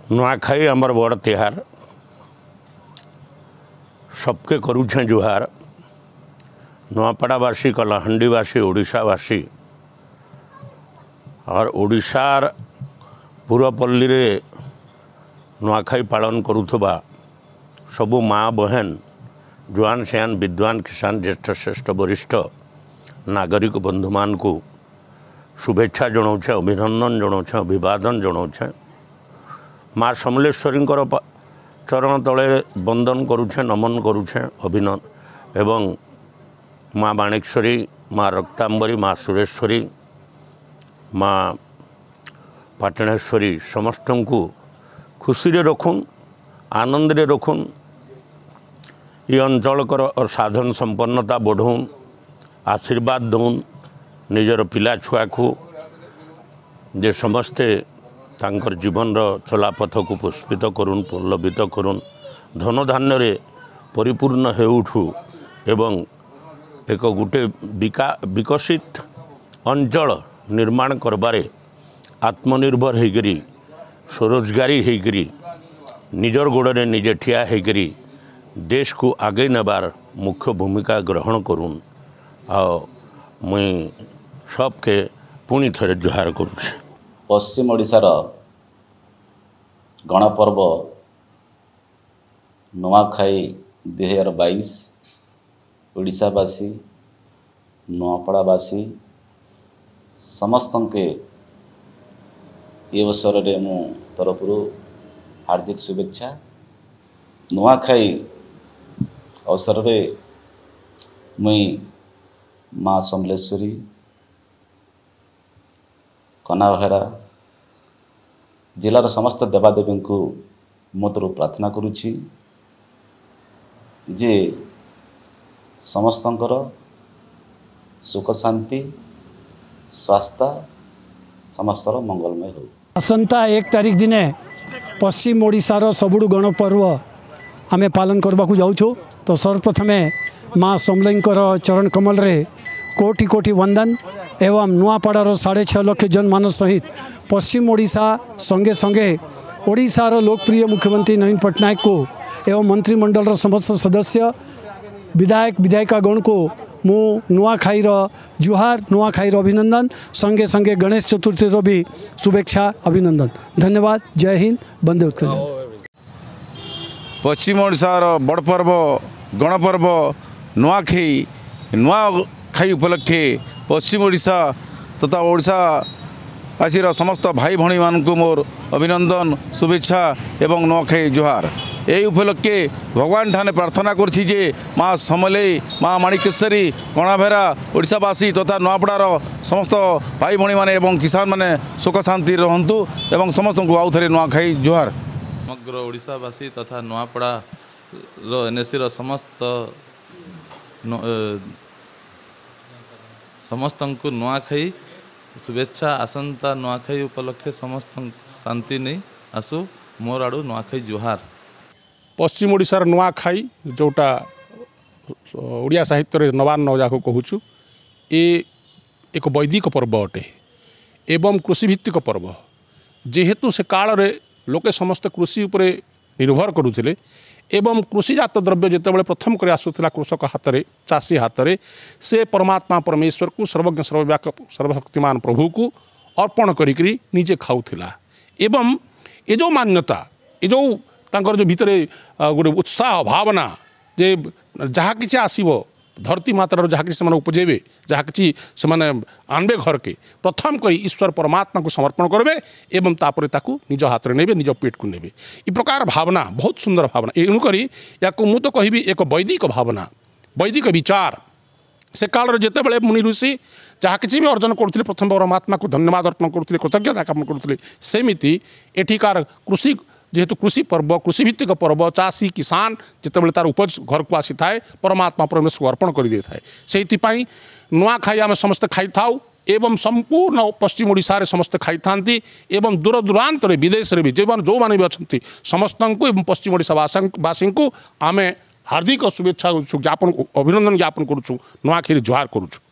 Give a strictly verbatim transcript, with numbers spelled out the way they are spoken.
नुआखाई आमर बड़ तिहार सबके करुछे जुहार। नुआपड़ावासी कलाहांडीवासी ओडिशावासी और ओडिशार पूरपल्ली रे नुआखाई पालन करुथबा सबु माँ बहन जुआन सियान विद्वान किसान ज्येष्ठ श्रेष्ठ वरिष्ठ नागरिक बंधु मान को शुभेच्छा जनाऊे, अभिनंदन जनाऊे, अभिवादन जनाऊे। माँ समलेश्वरी चरण तले वंदन करुछे, नमन करुछे, अभिनंदन एवं माँ बाणेश्वरी, माँ रक्तांबरी, माँ सुरेश्वरी, माँ पाटणेश्वरी समस्त को खुशी रे रखुन, आनंद रे रखुन, ये अंचल कर और साधन संपन्नता बढ़ौन, आशीर्वाद दौन निजर पिला छुआ को जे समस्ते तांकर जीवन चला पथ को पुष्पित करुन, पल्लवित करुन, धन धान्य रे परिपूर्ण हे उठू एवं एक गोटे विका विकसित अंचल निर्माण करबारे आत्मनिर्भर होकरी स्वरोजगारी होकरी निजर गोड़े निजे ठिया होकरी देश को आगे नेबार मुख्य भूमिका ग्रहण करुन। आ मुई सबके पुणी थे जुहार करुछे। पश्चिम ओडिशार गणपर्व नुआखाई दुई हजार बाईस ओडिशावासी नुआपड़ावासी समस्त के ये अवसर रे मु तरफ हार्दिक शुभेच्छा। नुआखाई अवसर रे मुई माँ समलेश्वरी कनाभेरा जिलार समस्त देवादेवी को मोतर प्रार्थना करुछि जे समस्तंकर सुख शांति स्वास्थ्य समस्तर मंगलमय हो। आसंता एक तारीख दिने पश्चिम ओडिशार सबुठु गणपर्व आमे पालन करबा को जाउछो। तो सर्वप्रथमे माँ समलेईंकर चरण कमल रे कोटि कोटि वंदन एवं नुआपड़ार साढ़े छः लक्ष जनमानस सहित पश्चिम ओडिशा संगे संगे ओडिशार लोकप्रिय मुख्यमंत्री नवीन पट्टनायक को एवं मंत्रिमंडल समस्त सदस्य विधायक विधायिकागण को मु नुआखाई जुहार, नुआखाई अभिनंदन, संगे संगे गणेश चतुर्थी भी शुभेच्छा अभिनंदन। धन्यवाद। जय हिंद, वंदे उत्कल। पश्चिम ओडिशार बड़ पर्व गणपर्व नुआखाई नुआखाई उपलक्षे पश्चिम ओडिशा तथा ओडिशावासी समस्त भाई भणी मान को मोर अभिनंदन शुभेच्छा एवं नुआखाई जुहार। यही उपलक्षे भगवान ठाने प्रार्थना करछि जे माँ समलेई, माँ माणिकेश्वरी, कणाभेरा ओडिशावासी तथा नुआपड़ार समस्त भाई भणी माने एवं किसान माने सुख शांति रहंतु एवं समस्त को आउ थे नुआखाई जुहार। समग्र ओडिशावासी तथा नुआपड़ा एनएससी समस्त समस्त को नुआखाई शुभेच्छा। आसंता नुआखाई उपलक्षे समस्त शांति नहीं आसु मोर आड़ू नुआखाई जुहार। पश्चिम ओडिशार नुआखाई जोटा ओडिया साहित्य नवान नवजा को कहूँ ये एक वैदिक पर्व अटे एवं कृषिभित्तिक पर्व। जेहेतु से काल रे लोके समस्त कृषि उपरे निर्भर करुथिले एवं कृषिजात द्रव्य जितेबाला प्रथम कर आसूला कृषक हाथ में चाषी हाथ में से परमात्मा परमेश्वर को सर्वज्ञ सर्वव्यापक सर्वशक्तिमान प्रभु को अर्पण करी निजे खाऊला। एवं ये जो मान्यता ये जो तांकर जो भितर गोटे उत्साह भावना जे जहाँ कि आसब धरती मातार जहाँ कि से उपजेबे जहाँ कि से आनबे घर के प्रथम कर ईश्वर परमात्मा को समर्पण करेंगे एवं तापर ताकू निज हाथ में नेबे निज पेट को नेबे। इ प्रकार भावना बहुत सुंदर भावना एणुक या मु तो कहि एक वैदिक भावना वैदिक विचार से काल जिते बड़े मुनि ऋषि जहाँ कि भी अर्जन करुले प्रथम परमात्मा को धन्यवाद अर्पण करुले कृतज्ञता ज्ञापन करुले सेमिति एठिकार कृषि जेहेतु कृषि पर्व कृषिभित्तिक पर्व चाषी किसान जिते तार उपज घर को आसी थाए परमात्मा परमेश्वर को अर्पण कर थाए से नुआखाई आम समस्ते खाई थाउ एवं संपूर्ण पश्चिम ओडिशा रे समस्ते खाई थांती एवं दूर दूरांत विदेश रे भी जीवन जो माने भी अच्छा समस्त को एवं पश्चिम ओडिशा वासी को आमे हार्दिक शुभेच्छा ज्ञापन अभिनंदन ज्ञापन करुँ नुआखाई जुहार करुँ।